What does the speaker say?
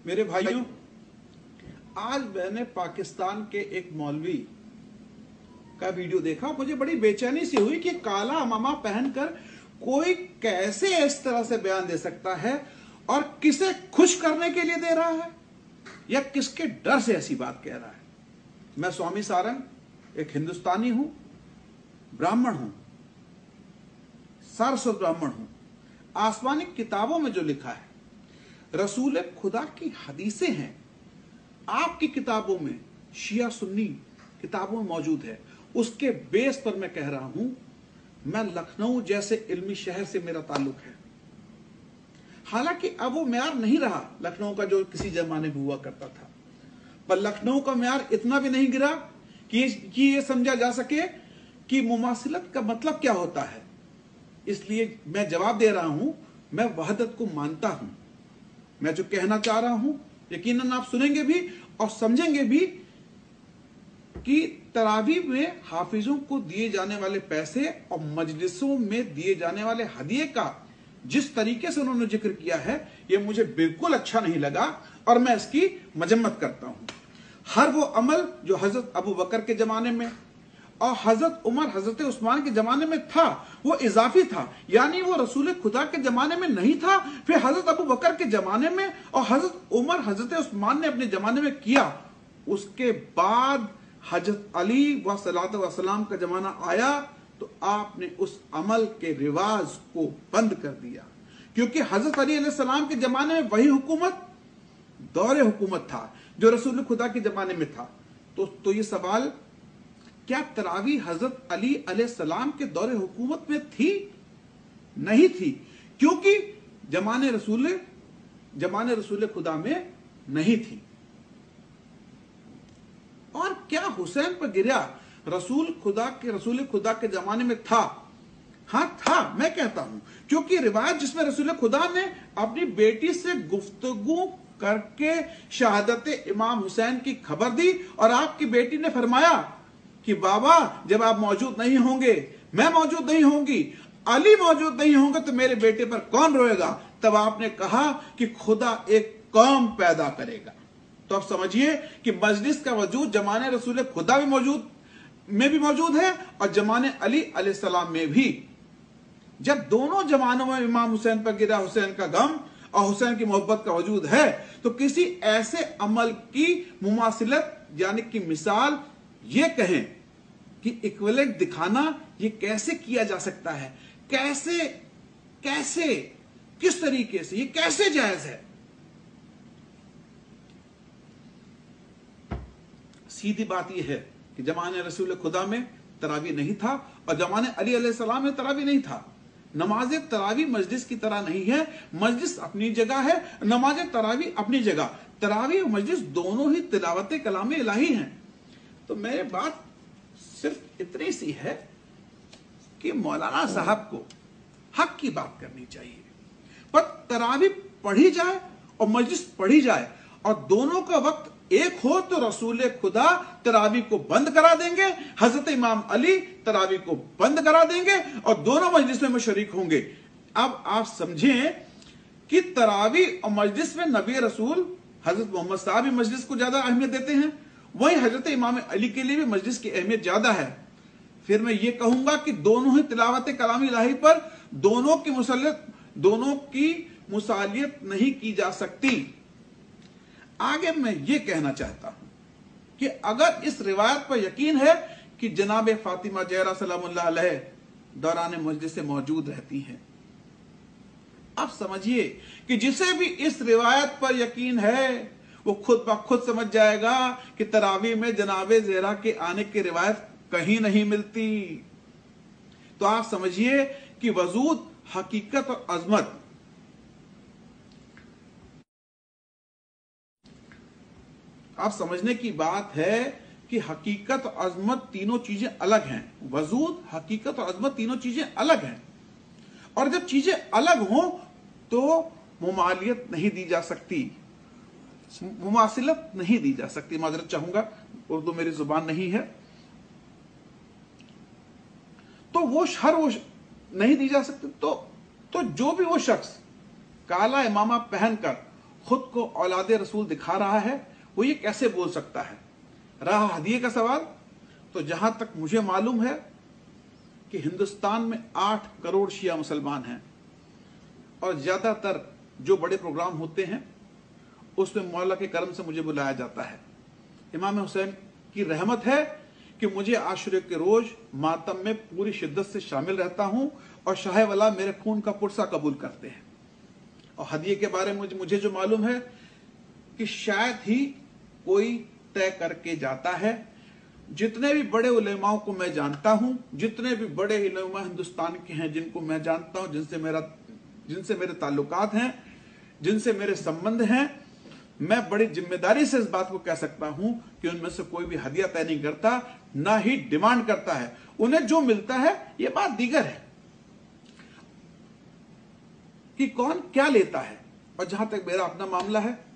मेरे भाइयों, आज मैंने पाकिस्तान के एक मौलवी का वीडियो देखा। मुझे बड़ी बेचैनी सी हुई कि काला अमामा पहनकर कोई कैसे इस तरह से बयान दे सकता है और किसे खुश करने के लिए दे रहा है या किसके डर से ऐसी बात कह रहा है। मैं स्वामी सारंग एक हिंदुस्तानी हूं, ब्राह्मण हूं, सारस्वत ब्राह्मण हूं। आसमानी किताबों में जो लिखा है, रसूल खुदा की हदीसें हैं, आपकी किताबों में, शिया सुन्नी किताबों में मौजूद है। उसके बेस पर मैं कह रहा हूं, मैं लखनऊ जैसे इल्मी शहर से मेरा ताल्लुक है। हालांकि अब वो म्यार नहीं रहा लखनऊ का जो किसी जमाने में हुआ करता था, पर लखनऊ का म्यार इतना भी नहीं गिरा कि ये समझा जा सके कि मुमासिलत का मतलब क्या होता है। इसलिए मैं जवाब दे रहा हूं, मैं वहदत को मानता हूं। मैं जो कहना चाह रहा हूं यकीनन आप सुनेंगे भी और समझेंगे भी कि तरावी में हाफिजों को दिए जाने वाले पैसे और मजलिसों में दिए जाने वाले हदिये का जिस तरीके से उन्होंने जिक्र किया है, यह मुझे बिल्कुल अच्छा नहीं लगा और मैं इसकी मजम्मत करता हूं। हर वो अमल जो हजरत अबू बकर के जमाने में और हजरत उमर, हजरत उस्मान के जमाने में था, वो इजाफी था, यानी वो रसूल खुदा के जमाने में नहीं था। फिर हजरत अबू बकर के जमाने में और हजरत उमर, हजरत उस्मान ने अपने जमाने में किया। उसके बाद हजरत अली व सलातो व सलाम का जमाना आया तो आपने उस अमल के रिवाज को बंद कर दिया, क्योंकि हजरत अली अलैहि सलाम के जमाने में वही हुकूमत दौरे हुकूमत था जो रसूल खुदा के जमाने में था। तो ये सवाल, क्या तरावी हजरत अली अलैहि सलाम के दौरे हुकूमत में थी? नहीं थी, क्योंकि जमाने रसूल खुदा में नहीं थी। और क्या हुसैन पर गिरा रसूल खुदा के जमाने में था? हां था, मैं कहता हूं, क्योंकि रिवायत जिसमें रसूल खुदा ने अपनी बेटी से गुफ्तगू करके शहादत इमाम हुसैन की खबर दी और आपकी बेटी ने फरमाया कि बाबा, जब आप मौजूद नहीं होंगे, मैं मौजूद नहीं होंगी, अली मौजूद नहीं होंगे, तो मेरे बेटे पर कौन रोएगा? तब आपने कहा कि खुदा एक कौम पैदा करेगा। तो अब समझिए कि मजलिस का वजूद जमाने रसूल खुदा में भी मौजूद है और जमाने अली अलैहिस्सलाम में भी। जब दोनों जमानों में इमाम हुसैन पर गिरा हुसैन का गम और हुसैन की मोहब्बत का वजूद है, तो किसी ऐसे अमल की मुमासिलत यानी कि मिसाल ये कहें कि इक्विवेलेंट दिखाना, ये कैसे किया जा सकता है? कैसे किस तरीके से ये कैसे जायज है? सीधी बात यह है कि जमाने रसूल खुदा में तरावी नहीं था और जमाने अली अलैहिस्सलाम में तरावी नहीं था। नमाज तरावी मजलिस की तरह नहीं है। मजलिस अपनी जगह है, नमाज तरावी अपनी जगह। तरावी और मजलिस दोनों ही तिलावत कलाम इलाही हैं। तो मेरी बात सिर्फ इतनी सी है कि मौलाना साहब को हक की बात करनी चाहिए, पर तरावी पढ़ी जाए और मजलिस पढ़ी जाए और दोनों का वक्त एक हो तो रसूल खुदा तरावी को बंद करा देंगे, हजरत इमाम अली तरावी को बंद करा देंगे और दोनों मजलिस में शरीक होंगे। अब आप समझें कि तरावी और मजलिस में नबी रसूल हजरत मोहम्मद साहब भी मजलिस को ज्यादा अहमियत देते हैं, वही हजरत इमाम अली के लिए भी मजलिस की अहमियत ज्यादा है। फिर मैं ये कहूंगा कि दोनों ही तिलावत कलाम इलाही पर दोनों की मुसालियत नहीं की जा सकती। आगे मैं ये कहना चाहता हूं कि अगर इस रिवायत पर यकीन है कि जनाब फातिमा ज़हरा सलामुल्लाह अलैह दौरान मजलिस से मौजूद रहती हैं, अब समझिए कि जिसे भी इस रिवायत पर यकीन है वो खुद ब खुद समझ जाएगा कि तरावी में जनाब ज़हरा के आने की रिवायत कहीं नहीं मिलती। तो आप समझिए कि वजूद, हकीकत और अजमत, आप समझने की बात है कि हकीकत और अजमत तीनों चीजें अलग हैं। वजूद, हकीकत और अजमत तीनों चीजें अलग हैं और जब चीजें अलग हों तो मुमालियत नहीं दी जा सकती, मुमासिलत नहीं दी जा सकती। माजरत चाहूंगा, उर्दू मेरी जुबान नहीं है। तो वो नहीं दी जा सकती। तो जो भी वो शख्स काला इमामा पहनकर खुद को औलादे रसूल दिखा रहा है, वो ये कैसे बोल सकता है। रहा हदिये का सवाल, तो जहां तक मुझे मालूम है कि हिंदुस्तान में 8 करोड़ शिया मुसलमान हैं और ज्यादातर जो बड़े प्रोग्राम होते हैं उसमें मौला के करम से मुझे बुलाया जाता है। इमाम हुसैन की रहमत है कि मुझे आशुरे के रोज मातम में पूरी शिद्दत से शामिल रहता हूं और शाह वला मेरे खून का पुरसा कबूल करते हैं। और हदिये के बारे में मुझे जो मालूम है कि शायद ही कोई तय करके जाता है। जितने भी बड़े उलेमाओं को मैं जानता हूं, जितने भी बड़े उलेमा हिंदुस्तान के हैं जिनको मैं जानता हूं, जिनसे मेरे ताल्लुकात हैं, जिनसे मेरे संबंध हैं, मैं बड़ी जिम्मेदारी से इस बात को कह सकता हूं कि उनमें से कोई भी हदिया तय नहीं करता, ना ही डिमांड करता है। उन्हें जो मिलता है यह बात दीगर है कि कौन क्या लेता है। और जहां तक मेरा अपना मामला है,